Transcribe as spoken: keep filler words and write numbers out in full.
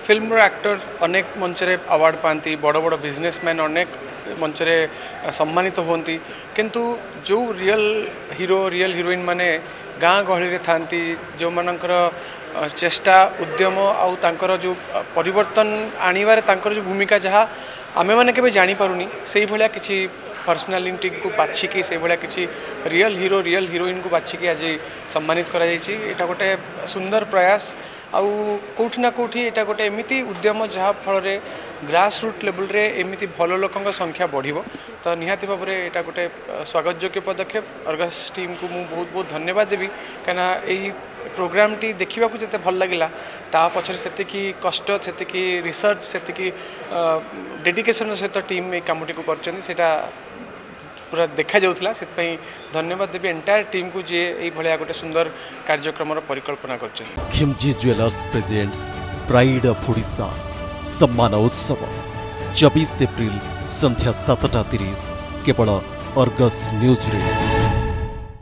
Film actor अनेक मंच रे अवार्ड पाती बड़ बड़ बिजनेसमैन अनेक मंच रे सम्मानित होती किंतु जो रियल हीरो रियल हीरोइन माने गाँ गहली थांती जो मानकर चेष्टा उद्यम आउ तांकर जो परिवर्तन आनिबारे तांकर जो भूमिका जहाँ आमे माने केबे जानि पारुनी सेही भलिया किछि पर्सनालिटी को बाछिकी से भाया किसी रियल हीरो रियल हीरोइन को बाछिकी आज सम्मानित करा जायछि। एटा गोटे सुंदर प्रयास आउ कोठी ना कोठी एटा गोटे एमिति उद्यम जहाँ फल ग्रास रूट लेवल रे एमिति भल लोकंक संख्या बढ़िबो तो निहाती भाव में एटा गोटे स्वागत योग्य पदक्षेप। अर्गस टीम को मु बहुत बहुत धन्यवाद देवी कहीं यही प्रोग्राम टी देखा जिते भल लगिला ता पछरे सेतिकी कष्ट सेतिकी रिसर्च सेतिकी डेडिकेशन सहित टीम ए कामटी को करछनी सेटा पूरा देखा जाउथला सेतपई धन्यवाद देवी एंटायर टीम को जे एई भलिया गोटे सुंदर कार्यक्रम परिकल्पना करछनी। Khimji jewellers presents pride of Odisha सम्मान उत्सव चौबीस एप्रिल संध्या सातटा तीस केवल अर्गस न्यूज रे।